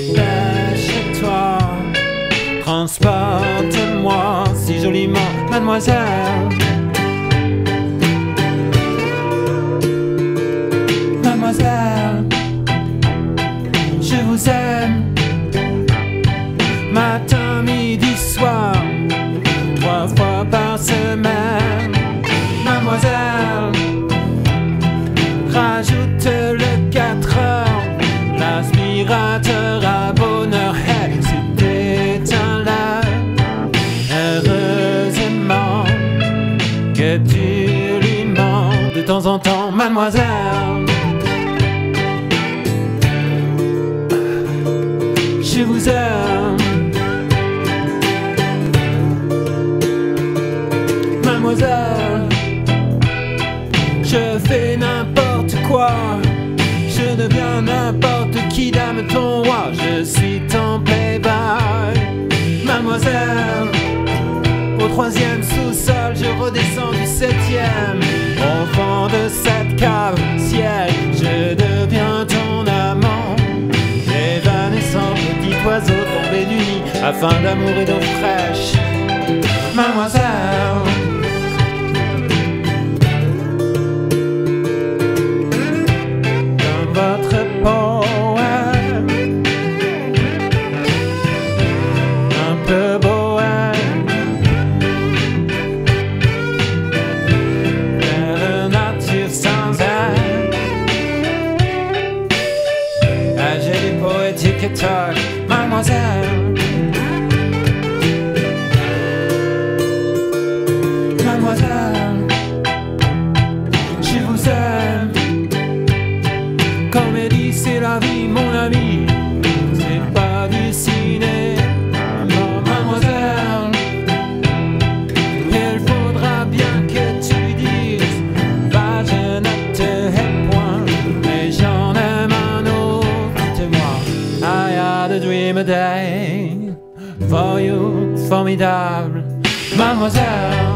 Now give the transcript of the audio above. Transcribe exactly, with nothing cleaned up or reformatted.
dépêche-toi, transporte-moi si joliment, mademoiselle. Mademoiselle, je vous aime, matin, midi, soir, trois fois par semaine. Mademoiselle, rajoute le quatre heures, l'aspirateur à bonheur, hey, c'est éteint là. Heureusement que tu lui mens de temps en temps, mademoiselle. Je vous aime, mademoiselle. Je fais n'importe quoi, je deviens n'importe qui, dame ton roi, je suis ton playboy. Mademoiselle, au troisième sous-sol, je redescends du septième. Au fond de cette cave, ciel, je deviens ton amant. Évanescent petit oiseau tombé du nid, afin d'amour et d'eau fraîche. Mademoiselle, poème, un peu bohème, la nature sans elle, âgé du poétique et toc, mademoiselle. Mademoiselle, je vous aime. Comédie, c'est la vie, mon ami, c'est pas du ciné. Non, mademoiselle, il faudra bien que tu lui dises, bah je ne te hais point, mais j'en aime un autre que moi. I had a dream a day, for you, formidable, mademoiselle.